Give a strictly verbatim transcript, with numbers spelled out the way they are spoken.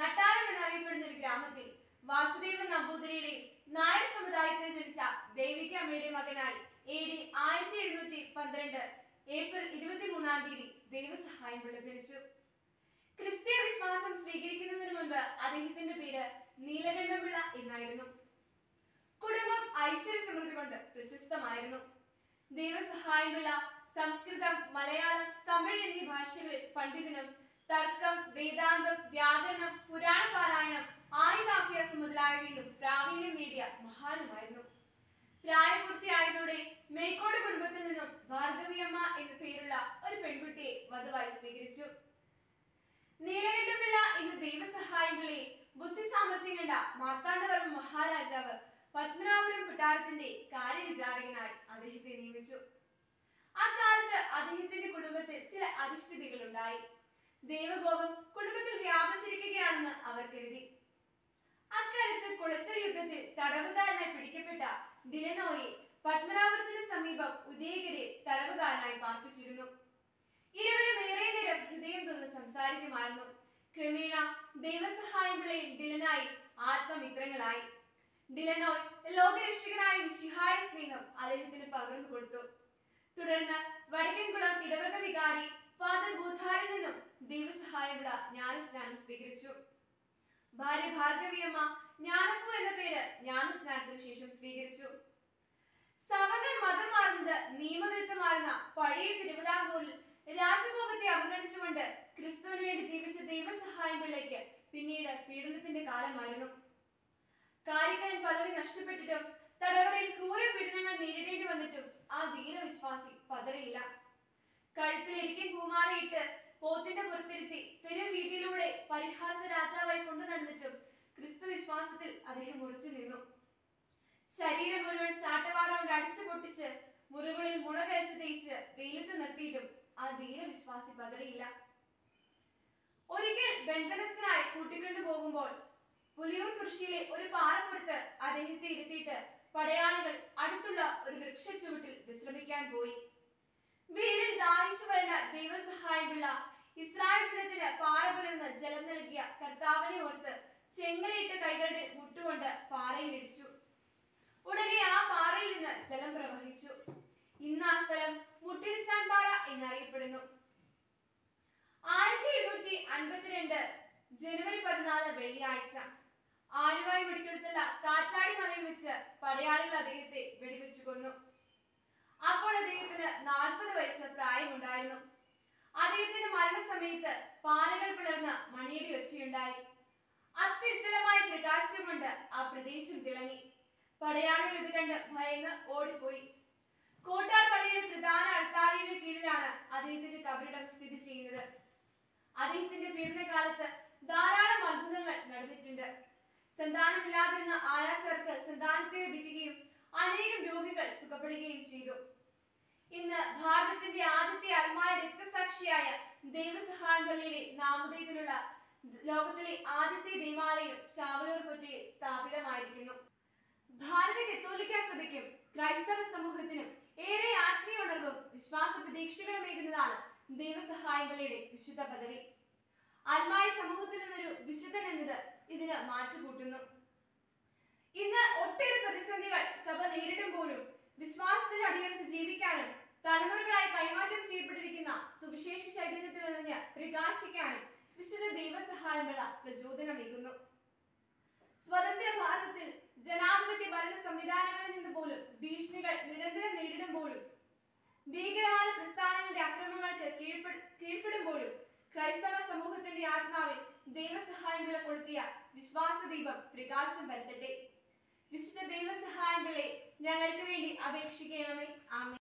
നട്ടാരം എന്നറിയപ്പെടുന്ന ഒരു ഗ്രാമത്തിൽ വാസുദേവൻ നമ്പൂതിരിയുടെയും നായർ സമുദായത്തിൽ ജനിച്ച ദേവിക അമ്മയുടെ മകനായി എ ഡി ആയിരത്തി എഴുന്നൂറ്റി പന്ത്രണ്ട് ഏപ്രിൽ ഇരുപത്തി മൂന്നാം തീയതി ദേവസഹായം പിള്ള ജനിച്ചു. ക്രിസ്തീയ വിശ്വാസം സ്വീകരിക്കുന്നതിന് മുൻപ് അദ്ദേഹത്തിന്റെ പേര് നീലകണ്ഠപിള്ള എന്നായിരുന്നു. കുടുംബം ഐശ്വര്യ സമൃദ്ധി കൊണ്ട് പ്രശസ്തമായിരുന്നു. ദേവസഹായം പിള്ള സംസ്കൃതം, മലയാളം, തമിഴ് എന്നീ ഭാഷകളിൽ പണ്ഡിതനും തർക്കം, വേദാന്തം, വ്യാകരണം, പുരാണ പാരായണം, ആയുധാഭ്യാസം മുതലായവയിലും പ്രാവീണ്യം നേടിയ മഹാനുമായിരുന്നു. പ്രായപൂർത്തിയായതോടെ മേക്കോട് കുടുംബത്തിൽ നിന്നും ഭാർഗവിയമ്മ എന്ന പേരുള്ള ഒരു പെൺകുട്ടിയെ വധുവായി സ്വീകരിച്ചു. നീലകണ്ഠപിള്ള ഇന്ന് ദേവസഹായം പിള്ളയെ ബുദ്ധിസാമർഥ്യം കണ്ട മാർത്താണ്ഡവർമ്മ മഹാരാജാവ് പത്മനാഭപുരം കൊട്ടാരത്തിന്റെ കാര്യവിചാരകനായി അദ്ദേഹത്തെ നിയമിച്ചു. അക്കാലത്ത് അദ്ദേഹത്തിന്റെ കുടുംബത്തിൽ ചില അധിഷ്ഠിതികൾ ഉണ്ടായി. ദേവകോപം കുടുംബത്തിൽ വ്യാപിച്ചിരിക്കുകയാണെന്ന് അവർ കരുതി. അക്കാലത്ത് കുളച്ചൽ യുദ്ധത്തിൽ തടവുകാരനായി പിടിക്കപ്പെട്ട ഡിലനോയെ പത്മനാഭപുരത്തിന് സമീപം ഉദയഗിരിയിൽ തടവുകാരനായി പാർപ്പിച്ചിരുന്നു. ഇരുവരും ഏറെ നേരം ഹൃദയം തുറന്ന് സംസാരിക്കുമായിരുന്നു. ക്രമേണ ദേവസഹായം പിള്ളയും ഡിലനായി ആത്മമിത്രങ്ങളായി. ഡിലനോയ് ലോകരക്ഷകനായ മിശിഹായുടെ സ്നേഹം അദ്ദേഹത്തിന് പകർന്നു കൊടുത്തു. തുടർന്ന് വടക്കൻകുളം ഇടവക വികാരി ഫാദർ ബൂഥാരിൽ നിന്നും ദേവസഹായം പിള്ള ജ്ഞാനസ്നാനം സ്വീകരിച്ചു. ഭാര്യ ഭാർഗവിയമ്മ ജ്ഞാനപ്പൂ എന്ന പേര് ജ്ഞാനസ്നാനത്തിന് ശേഷം സ്വീകരിച്ചു. സവർണർ മതം മാറുന്നത് നിയമവിരുദ്ധമായിരുന്ന പഴയ തിരുവിതാംകൂറിൽ രാജകോപത്തെ അവഗണിച്ചുകൊണ്ട് ക്രിസ്തുവിന് വേണ്ടി ജീവിച്ച ദേവസഹായം പിള്ളയ്ക്ക് പിന്നീട് പീഡനത്തിന്റെ കാലമായിരുന്നു. കാരിക്കൻ പദവി നഷ്ടപ്പെട്ടിട്ടും തടവറയിൽ ക്രൂര പീഡനങ്ങൾ നേരിടേണ്ടി വന്നിട്ടും ആ ധീരവിശ്വാസി പതറിയില്ല. കഴുത്തിൽ എരിക്കൻ പൂമാലയിട്ട് പോത്തിന്റെ പുറത്തിരുത്തി തെരുവീതിയിലൂടെ പരിഹാസ രാജാവായി കൊണ്ടു നടന്നിട്ടും ക്രിസ്തു വിശ്വാസത്തിൽ അദ്ദേഹം ഉറച്ചു നിന്നു. ശരീരം മുഴുവൻ ചാട്ടവാറ കൊണ്ട് അടിച്ചു പൊട്ടിച്ച് മുറിവുകളിൽ മുള കഴിച്ച് തേച്ച് വെയിലത്ത് നിർത്തിയിട്ടും ആ ധീരവിശ്വാസി പതറിയില്ല. ഒരിക്കൽ ബന്ധനസ്ഥനായി കൂട്ടിക്കൊണ്ടു പോകുമ്പോൾ പുലിയൂർ കൃഷിയിലെ ഒരു പാറപ്പുറത്ത് അദ്ദേഹത്തെ ഇരുത്തിയിട്ട് പടയാളികൾ അടുത്തുള്ള ഒരു വൃക്ഷ ചുവട്ടിൽ വിശ്രമിക്കാൻ പോയി. വീരിൽ ദാഹിച്ചു വരുന്ന ദൈവസഹായം പിള്ള ഇസ്രായേൽ ജനത്തിന് പാറ പുലർന്ന് ജലം നൽകിയ കർത്താവിനെ ഓർത്ത് ചെങ്ങലയിട്ട് കൈകളുടെ മുട്ടുകൊണ്ട് പാറയിൽ ഇടിച്ചു. ഉടനെ ആ പാറയിൽ നിന്ന് ജലം പ്രവഹിച്ചു. ഇന്ന് ആ സ്ഥലം മുട്ടിടിച്ചാൻ പാറ എന്നറിയപ്പെടുന്നു. ആയിരത്തി എഴുന്നൂറ്റി അൻപത്തിരണ്ട് ജനുവരി പതിനാല് വെള്ളിയാഴ്ച ആലുവായി വെടിക്കെടുത്തുള്ള കാറ്റാടി മലയിൽ വെച്ച് പടയാളികൾ അദ്ദേഹത്തെ വെടിവെച്ചു കൊന്നു. അപ്പോൾ അദ്ദേഹത്തിന് നാൽപ്പത് വയസ്സ് പ്രായമുണ്ടായിരുന്നു. അദ്ദേഹത്തിന്റെ മരണസമയത്ത് പാറകൾ പിളർന്ന് മണിയടി ഒച്ചയുണ്ടായി. അത്യുജ്വലമായ പ്രകാശം കൊണ്ട് ആ പ്രദേശം തിളങ്ങി. പടയാളികൾ ഇത് കണ്ട് ഭയന്ന് ഓടിപ്പോയി. കോട്ടാർ പള്ളിയുടെ പ്രധാന അൾത്താരയുടെ കീഴിലാണ് അദ്ദേഹത്തിന്റെ കബറിടം സ്ഥിതി ചെയ്യുന്നത്. അദ്ദേഹത്തിന്റെ പീഡനകാലത്ത് ധാരാളം അത്ഭുതങ്ങൾ നടന്നിട്ടുണ്ട്. സന്താനമില്ലാതിരുന്ന ആരാച്ചർക്ക് സന്താനത്തെ ലഭിക്കുകയും അനേകം രോഗികൾ സുഖപ്പെടുകയും ചെയ്തു. ഇന്ന് ഭാരതത്തിന്റെ ആദ്യത്തെ ആത്മായ രക്തസാക്ഷിയായ ദേവസഹായം പിള്ളയുടെ നാമധേയത്തിലുള്ള ലോകത്തിലെ ആദ്യത്തെ ദേവാലയം ചാവലൂർ പൊറ്റയിൽ സ്ഥാപിതമായിരിക്കുന്നു. ഭാരത കത്തോലിക്ക സഭയ്ക്കും ക്രൈസ്തവ സമൂഹത്തിനും ഏറെ ആത്മീയ ഉണർവും വിശ്വാസ പ്രതീക്ഷകളുമേകുന്നതാണ് ദേവസഹായം പിള്ളയുടെ വിശുദ്ധ പദവി. ആത്മായ സമൂഹത്തിൽ നിന്നൊരു വിശുദ്ധൻ എന്നത് ഇതിന് മാറ്റുകൂട്ടുന്നു. ഇന്ന് ഒട്ടേറെ പ്രതിസന്ധികൾ സഭ നേരിടുമ്പോഴും വിശ്വാസത്തിൽ അടിയറച്ച് ജീവിക്കാനും തലമുറകളായി കൈമാറ്റം ചെയ്യപ്പെട്ടിരിക്കുന്ന സുവിശേഷ ചൈതന്യത്തിൽ നിന്ന് പ്രകാശിക്കാനും വിശുദ്ധ ദൈവസഹായം പിള്ള പ്രചോദനമേകുന്നു. സ്വതന്ത്ര ഭാരതത്തിൽ ജനാധിപത്യ ഭരണ സംവിധാനങ്ങളിൽ നിന്ന് പോലും ഭീഷണികൾ നിരന്തരം നേരിടുമ്പോഴും ഭീകരവാദ പ്രസ്ഥാനങ്ങളുടെ അക്രമങ്ങൾക്ക് കീഴ്പ്പെ കീഴ്പ്പെടുമ്പോഴും ക്രൈസ്തവ സമൂഹത്തിന്റെ ആത്മാവിൽ ദൈവസഹായം പിള്ള കൊളുത്തിയ വിശ്വാസ ദീപം പ്രകാശം പരത്തട്ടെ. വിശുദ്ധ ദൈവസഹായം പിള്ളയെ ഞങ്ങൾക്ക് വേണ്ടി അപേക്ഷിക്കണമേ. ആമേൻ.